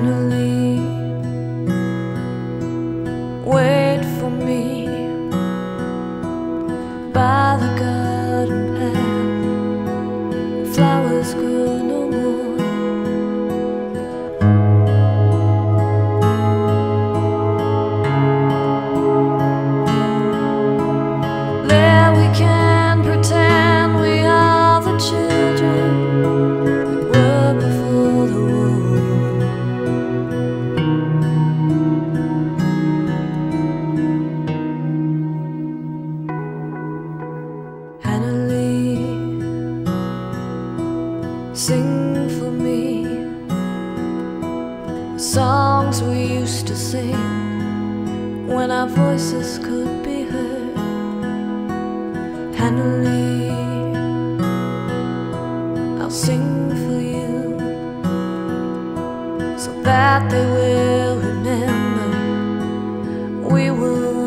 Hanneli, wait for me by the garden path. Flowers grow no more. There we can pretend we are the children we were before the war. Hanneli, sing for me the songs we used to sing when our voices could be heard. Hanneli, I'll sing for you so that they will remember we were